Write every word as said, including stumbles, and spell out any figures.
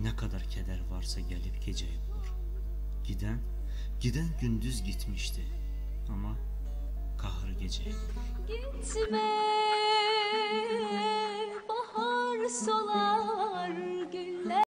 Ne kadar keder varsa gelip geceyi bulur. Giden, giden gündüz gitmişti ama kahrı geceyi bulur. Gitme bahar solar.